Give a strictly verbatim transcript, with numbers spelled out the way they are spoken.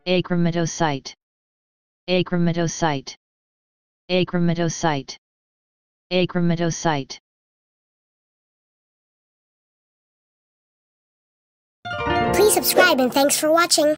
achromatocyte, achromatocyte, achromatocyte, achromatocyte. Please subscribe and thanks for watching.